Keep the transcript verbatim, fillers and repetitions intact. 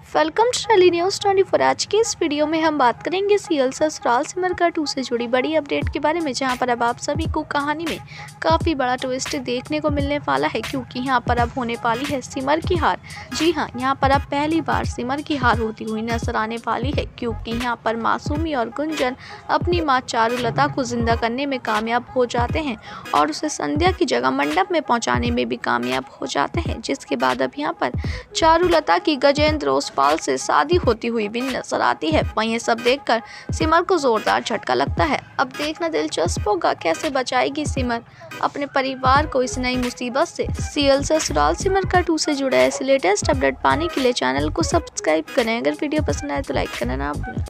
Welcome to daily news twenty four. आज की इस वीडियो में हम बात करेंगे सीरियल ससुराल सिमर का टू से जुड़ी बड़ी अपडेट के बारे में, जहां पर अब आप सभी को कहानी में काफ़ी बड़ा ट्विस्ट देखने को मिलने वाला है, क्योंकि यहां पर अब होने वाली है सिमर की हार। जी हां, यहां पर अब पहली बार सिमर की हार होती हुई नजर आने वाली है, क्योंकि यहां पर मासूमी और गुंजन अपनी माँ चारुलता को जिंदा करने में कामयाब हो जाते हैं और उसे संध्या की जगह मंडप में पहुँचाने में भी कामयाब हो जाते हैं, जिसके बाद अब यहाँ पर चारुलता की गजेंद्र ओसवाल से शादी होती हुई भी नजर आती है। वहीं ये सब देखकर सिमर को जोरदार झटका लगता है। अब देखना दिलचस्प होगा कैसे बचाएगी सिमर अपने परिवार को इस नई मुसीबत से। सीरियल ससुराल सिमर का टू से जुड़ा ऐसे लेटेस्ट अपडेट पाने के लिए चैनल को सब्सक्राइब करें। अगर वीडियो पसंद आए तो लाइक करना ना भूलें।